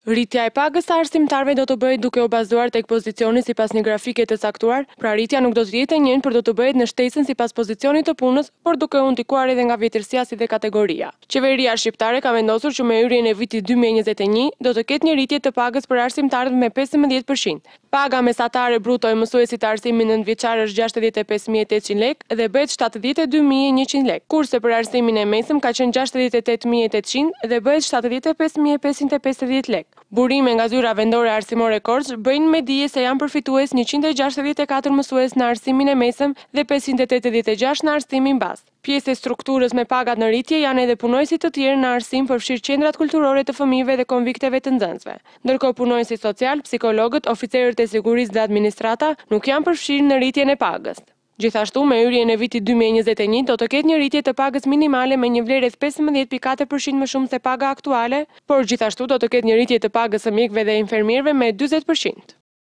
Rritja e pagës së arsimtarëve do të bëhet duke u bazuar tek pozicioni sipas një grafike të caktuar, pra rritja nuk do të jetë e njëjtë, por do të bëhet në shtesën sipas pozicionit të punës, por duke u ndikuar edhe nga vjetërsia si dhe kategoria. Qeveria shqiptare ka vendosur që me hyrjen e vitit 2021 do të ketë një rritje të pagës për arsimtarët me 15%. Paga mesatare bruto e mësuesit të arsimit nëntëvjeçar është 65.800 lekë dhe bëhet 72.100 lekë, kurse për arsimin e mesëm ka qenë 68.800 dhe bëhet 75.550 lekë. Burime nga zyra vendore arsimore Korçë bëjnë me dije se janë përfitues 164 mësues në arsimin e mesëm dhe 586 në arsimin bazë. Pjesë e strukturës me pagat në rritje janë edhe punojësit të tjerë në arsim, përfshirë qendrat kulturore të fëmijëve dhe konvikteve të nxënësve. Ndërkohë punojësit social, psikologët, oficerët e sigurisë dhe administrata nuk janë përfshirë në rritjen e pagës. Gjithashtu, me hyrjen e vitit 2021 do të ketë një rritje të pagës minimale me një vlerë rreth 15.4% më shumë se paga aktuale, por gjithashtu do të ketë një rritje të pagës së mjekëve dhe infermierëve me 40%.